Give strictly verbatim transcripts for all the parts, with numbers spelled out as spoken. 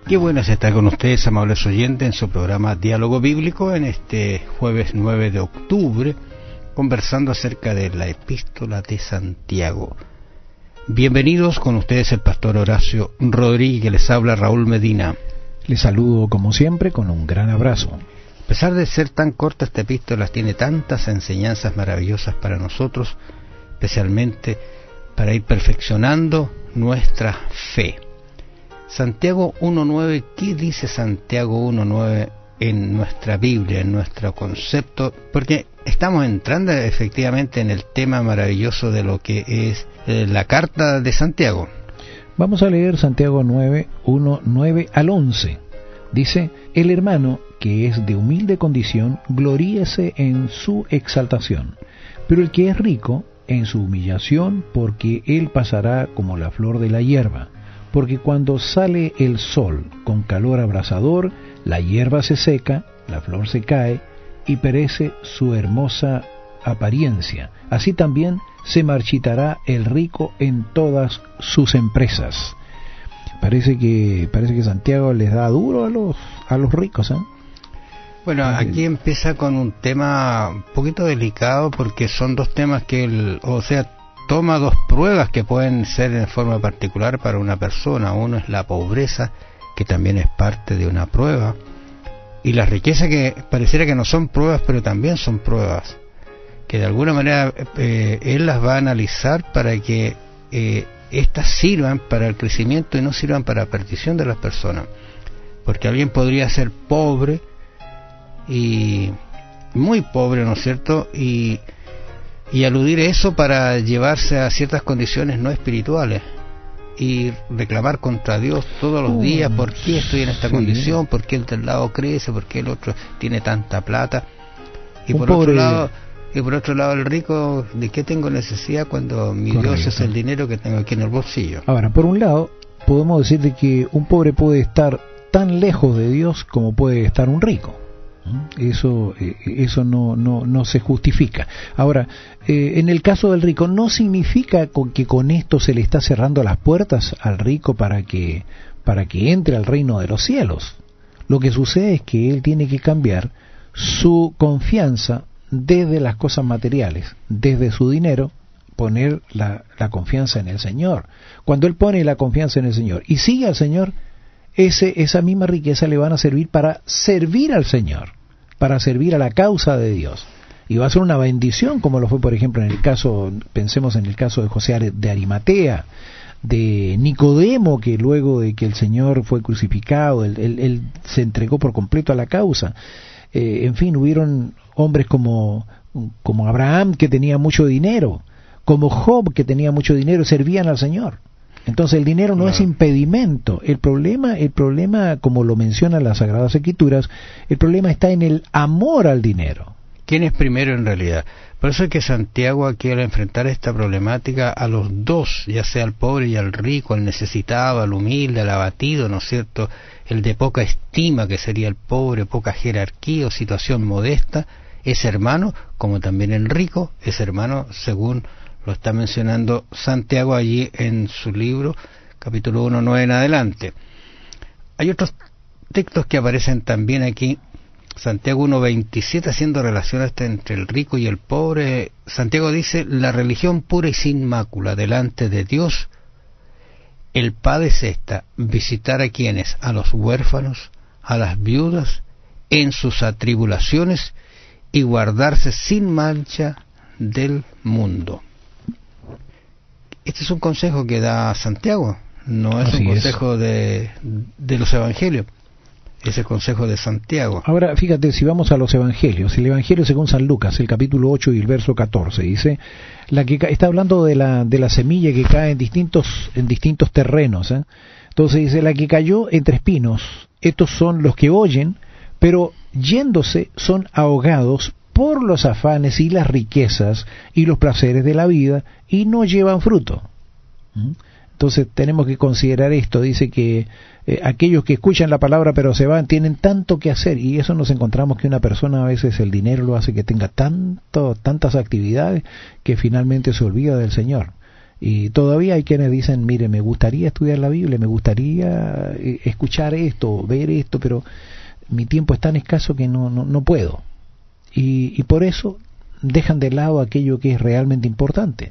Qué bueno es estar con ustedes, amables oyentes, en su programa Diálogo Bíblico en este jueves nueve de octubre, conversando acerca de la Epístola de Santiago. Bienvenidos, con ustedes el pastor Horacio Rodríguez, les habla Raúl Medina. Les saludo como siempre con un gran abrazo. A pesar de ser tan corta esta epístola, tiene tantas enseñanzas maravillosas para nosotros, especialmente para ir perfeccionando nuestra fe. Santiago uno nueve, ¿qué dice Santiago uno nueve en nuestra Biblia, en nuestro concepto? Porque estamos entrando efectivamente en el tema maravilloso de lo que es eh, la carta de Santiago. Vamos a leer Santiago nueve, uno, nueve al once. Dice: el hermano que es de humilde condición, gloríese en su exaltación, pero el que es rico, en su humillación, porque él pasará como la flor de la hierba. Porque cuando sale el sol con calor abrasador, la hierba se seca, la flor se cae, y perece su hermosa apariencia. Así también se marchitará el rico en todas sus empresas. Parece que parece que Santiago les da duro a los a los ricos, ¿eh? Bueno, aquí empieza con un tema un poquito delicado, porque son dos temas que, el, o sea, toma dos pruebas que pueden ser en forma particular para una persona. Uno es la pobreza, que también es parte de una prueba, y la riqueza, que pareciera que no son pruebas, pero también son pruebas, que de alguna manera eh, él las va a analizar para que eh, éstas sirvan para el crecimiento y no sirvan para la perdición de las personas. Porque alguien podría ser pobre, y muy pobre, ¿no es cierto?, y y aludir eso para llevarse a ciertas condiciones no espirituales y reclamar contra Dios todos los días: ¿por qué estoy en esta sí. condición? ¿Por qué el del lado crece? ¿Por qué el otro tiene tanta plata? Y Un por pobre... otro lado y por otro lado el rico: ¿de qué tengo necesidad cuando mi Correcto. Dios es el dinero que tengo aquí en el bolsillo? Ahora, por un lado, podemos decir de que un pobre puede estar tan lejos de Dios como puede estar un rico. Eso eso no no no se justifica. Ahora, eh, en el caso del rico, no significa con que con esto se le está cerrando las puertas al rico para que para que entre al reino de los cielos. Lo que sucede es que él tiene que cambiar su confianza desde las cosas materiales, desde su dinero, poner la, la confianza en el Señor. Cuando él pone la confianza en el Señor y sigue al Señor, Ese, esa misma riqueza le van a servir para servir al Señor, para servir a la causa de Dios. Y va a ser una bendición, como lo fue, por ejemplo, en el caso, pensemos en el caso de José de Arimatea, de Nicodemo, que luego de que el Señor fue crucificado, él, él, él se entregó por completo a la causa. Eh, en fin, hubieron hombres como, como Abraham, que tenía mucho dinero, como Job, que tenía mucho dinero, servían al Señor. Entonces el dinero no claro. es impedimento. El problema, el problema, como lo mencionan las Sagradas Escrituras, el problema está en el amor al dinero. ¿Quién es primero en realidad? Por eso es que Santiago aquí, al enfrentar esta problemática a los dos, ya sea al pobre y al rico, al necesitado, al humilde, al abatido, ¿no es cierto?, el de poca estima, que sería el pobre, poca jerarquía o situación modesta, es hermano, como también el rico es hermano, según lo está mencionando Santiago allí en su libro, capítulo uno, nueve en adelante. Hay otros textos que aparecen también aquí. Santiago uno veintisiete, haciendo relación hasta entre el rico y el pobre. Santiago dice: la religión pura y sin mácula delante de Dios, el Padre, es esta: visitar a quienes, a los huérfanos, a las viudas, en sus atribulaciones, y guardarse sin mancha del mundo. Este es un consejo que da Santiago, no es Así un consejo es. de, de los evangelios, es el consejo de Santiago. Ahora, fíjate, si vamos a los evangelios, el evangelio según San Lucas, el capítulo ocho y el verso catorce, dice, la que está hablando de la de la semilla que cae en distintos en distintos terrenos, ¿eh? Entonces dice: la que cayó entre espinos, estos son los que oyen, pero yéndose son ahogados por los afanes y las riquezas y los placeres de la vida, y no llevan fruto. ¿Mm? Entonces tenemos que considerar esto. Dice que eh, aquellos que escuchan la palabra pero se van, tienen tanto que hacer, y eso nos encontramos que una persona, a veces el dinero lo hace que tenga tanto, tantas actividades, que finalmente se olvida del Señor. Y todavía hay quienes dicen, mire, me gustaría estudiar la Biblia, me gustaría escuchar esto, ver esto, pero mi tiempo es tan escaso que no, no, no puedo. Y, y por eso dejan de lado aquello que es realmente importante.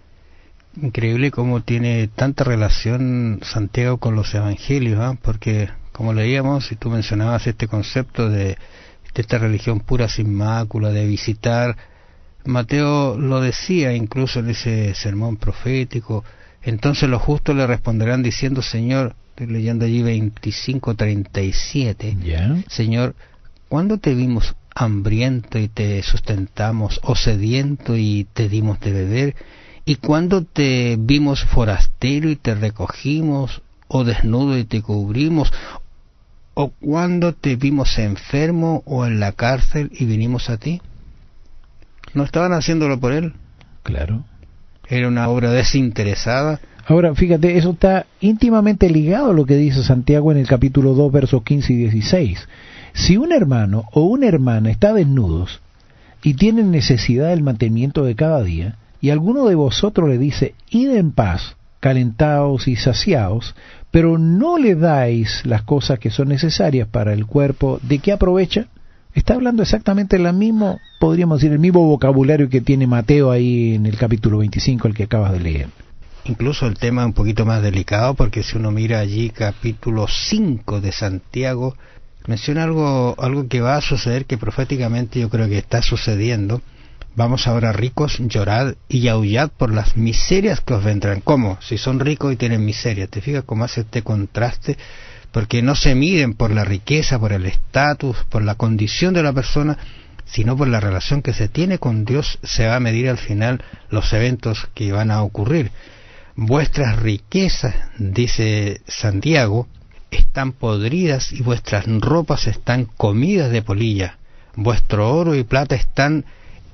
Increíble cómo tiene tanta relación Santiago con los evangelios, ¿eh? Porque como leíamos, y tú mencionabas este concepto de, de esta religión pura sin mácula, de visitar, Mateo lo decía incluso en ese sermón profético, entonces los justos le responderán diciendo, Señor, estoy leyendo allí veinticinco treinta y siete, ¿Ya? Señor, ¿cuándo te vimos hambriento y te sustentamos, o sediento y te dimos de beber? ¿Y cuándo te vimos forastero y te recogimos, o desnudo y te cubrimos? ¿O cuándo te vimos enfermo o en la cárcel y vinimos a ti? ¿No estaban haciéndolo por él? Claro. Era una obra desinteresada. Ahora, fíjate, eso está íntimamente ligado a lo que dice Santiago en el capítulo dos, versos quince y dieciséis. Si un hermano o una hermana está desnudos y tienen necesidad del mantenimiento de cada día, y alguno de vosotros le dice, id en paz, calentaos y saciaos, pero no le dais las cosas que son necesarias para el cuerpo, ¿de qué aprovecha? Está hablando exactamente el mismo, podríamos decir, el mismo vocabulario que tiene Mateo ahí en el capítulo veinticinco, el que acabas de leer. Incluso el tema es un poquito más delicado, porque si uno mira allí capítulo cinco de Santiago, menciona algo, algo que va a suceder, que proféticamente yo creo que está sucediendo. Vamos ahora, ricos, llorad y aullad por las miserias que os vendrán. ¿Cómo? Si son ricos y tienen miseria. ¿Te fijas cómo hace este contraste? Porque no se miden por la riqueza, por el estatus, por la condición de la persona, sino por la relación que se tiene con Dios. Se va a medir al final los eventos que van a ocurrir. Vuestras riquezas, dice Santiago, están podridas y vuestras ropas están comidas de polilla. Vuestro oro y plata están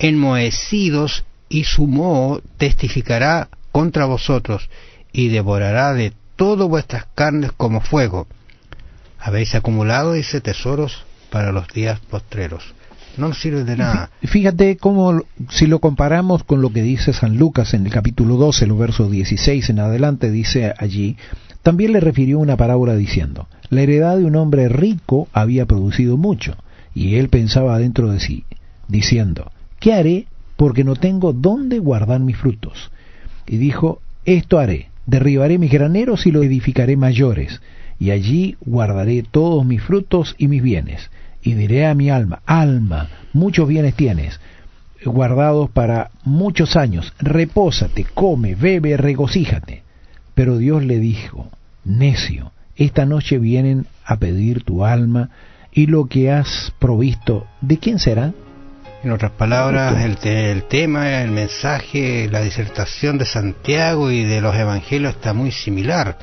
enmohecidos y su moho testificará contra vosotros y devorará de todo vuestras carnes como fuego. Habéis acumulado, dice, tesoros para los días postreros. No nos sirve de nada. Fíjate cómo, si lo comparamos con lo que dice San Lucas en el capítulo doce, los versos dieciséis en adelante, dice allí, también le refirió una parábola diciendo, la heredad de un hombre rico había producido mucho, y él pensaba dentro de sí, diciendo, ¿qué haré? Porque no tengo dónde guardar mis frutos. Y dijo, esto haré, derribaré mis graneros y los edificaré mayores, y allí guardaré todos mis frutos y mis bienes. Y diré a mi alma, alma, muchos bienes tienes, guardados para muchos años, repósate, come, bebe, regocíjate. Pero Dios le dijo, necio, esta noche vienen a pedir tu alma, y lo que has provisto, ¿de quién será? En otras palabras, el, te, el tema, el mensaje, la disertación de Santiago y de los evangelios está muy similar.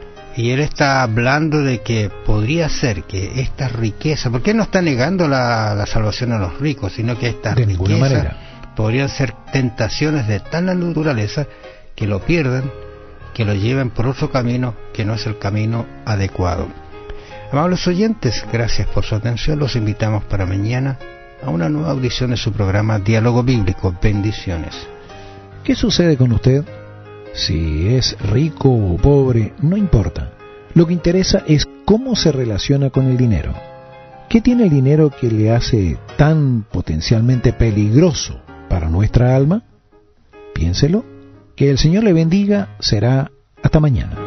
Y él está hablando de que podría ser que esta riqueza, porque él no está negando la, la salvación a los ricos, sino que estas de ninguna riquezas manera podrían ser tentaciones de tal naturaleza que lo pierdan, que lo lleven por otro camino que no es el camino adecuado. Amables oyentes, gracias por su atención. Los invitamos para mañana a una nueva audición de su programa Diálogo Bíblico. Bendiciones. ¿Qué sucede con usted? Si es rico o pobre, no importa. Lo que interesa es cómo se relaciona con el dinero. ¿Qué tiene el dinero que le hace tan potencialmente peligroso para nuestra alma? Piénselo. Que el Señor le bendiga. Será hasta mañana.